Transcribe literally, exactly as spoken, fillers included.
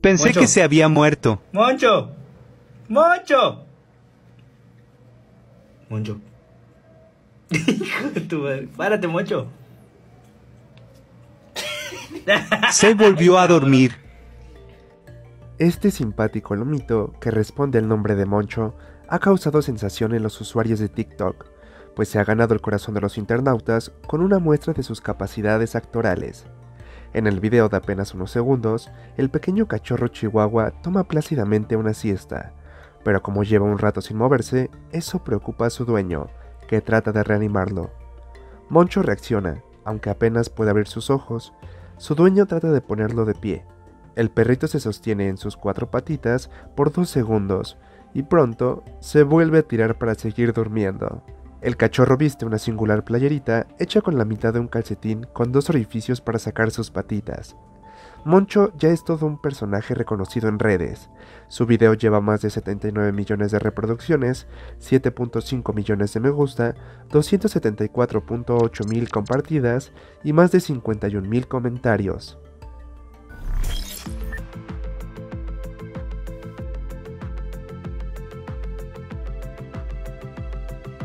Pensé Moncho. que se había muerto. ¡Moncho! ¡Moncho! Moncho. Hijo de tu madre. Párate, Moncho. Se volvió a dormir. Este simpático lomito, que responde al nombre de Moncho, ha causado sensación en los usuarios de TikTok, pues se ha ganado el corazón de los internautas con una muestra de sus capacidades actorales. En el video de apenas unos segundos, el pequeño cachorro chihuahua toma plácidamente una siesta, pero como lleva un rato sin moverse, eso preocupa a su dueño, que trata de reanimarlo. Moncho reacciona, aunque apenas puede abrir sus ojos. Su dueño trata de ponerlo de pie. El perrito se sostiene en sus cuatro patitas por dos segundos y pronto se vuelve a tirar para seguir durmiendo. El cachorro viste una singular playerita hecha con la mitad de un calcetín con dos orificios para sacar sus patitas. Moncho ya es todo un personaje reconocido en redes. Su video lleva más de setenta y nueve millones de reproducciones, siete punto cinco millones de me gusta, doscientos setenta y cuatro punto ocho mil compartidas y más de cincuenta y un mil comentarios.